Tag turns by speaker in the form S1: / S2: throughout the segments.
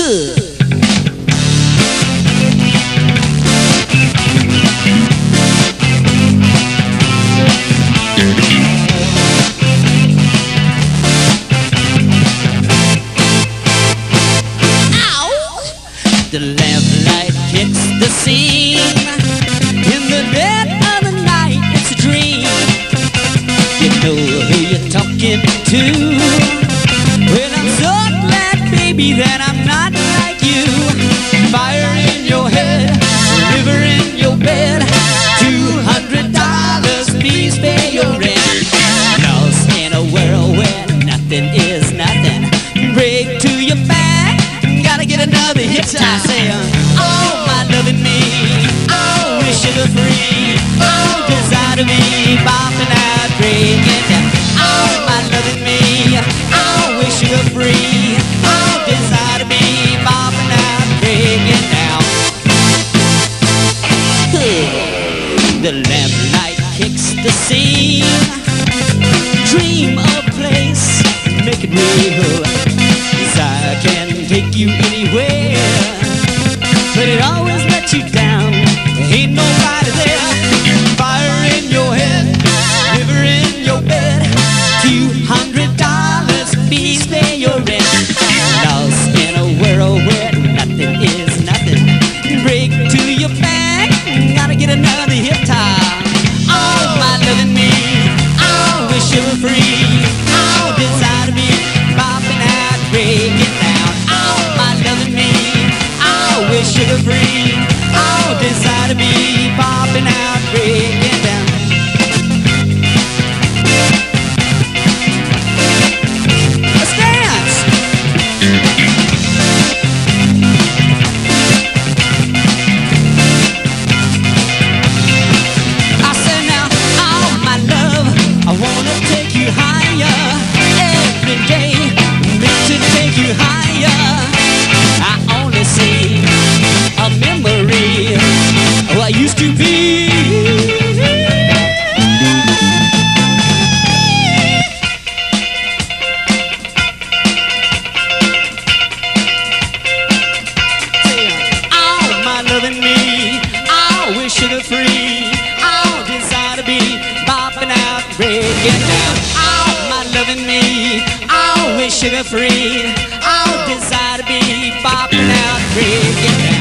S1: The lamplight kicks the scene. In the dead of the night, it's a dream. You know who you're talking to. Well, I'm so glad, baby, that I'm not like you. Fire in your head, river in your bed. $200, please pay your rent. Lost in a world where nothing is nothing. Break to your back, gotta get another hit. I say, oh, my loving me, oh, we're sugar free, oh, desire to me, bopping out, breaking down. Oh, my loving me, oh, we're sugar free, oh, desire to me, bopping out, breaking down. The lamplight kicks the scene. Dream of a place, make it real. Desire can take you anywhere, but it always lets you down. There ain't nobody there. Fire in your head, river in your bed. $200, please pay your rent. Lost in a world where nothing is nothing. Break to your back, gotta get another hip tie. Oh, my loving me, oh, we're sugar free. Oh, desire to be bopping out, breaking down. Oh, my loving me, oh, we're sugar free. Oh, desire to be bopping out, breaking down. Let's dance. I said now, oh my love, I wanna take you higher every day, meant to take you higher. I only see a memory of what used to be. Oh, my loving me, oh, we're sugar free. Oh, desire to be bopping out, breaking down. Oh, my loving me, oh, we're sugar free. Oh, desire to be bopping out, breaking down.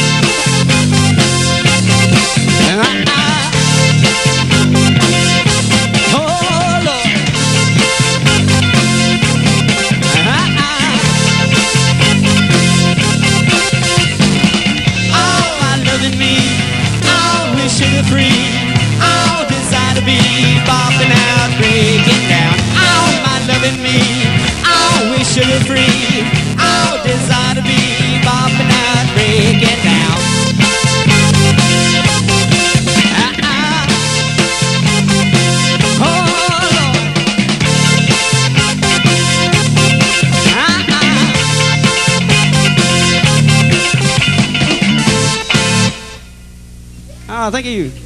S1: Oh, Lord. Oh, my loving me, oh, we're sugar free. Oh, desire to be bopping out, breaking down. Oh, my loving me, oh, we're sugar free. Oh, desire to be bopping out, breaking down. Oh, Lord. Oh, thank you.